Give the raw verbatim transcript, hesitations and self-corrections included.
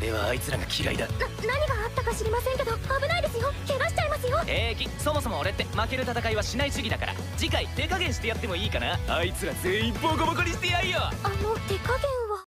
俺はあいつらが嫌いだ。な、 何があったか知りませんけど危ないですよ。怪我しちゃいますよ。 平気。そもそも俺って負ける戦いはしない主義だから、次回手加減してやってもいいかな。あいつら全員ボコボコにしてやんよ。 あの手加減